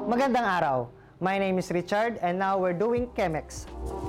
Magandang araw. My name is Richard and now we're doing Chemex.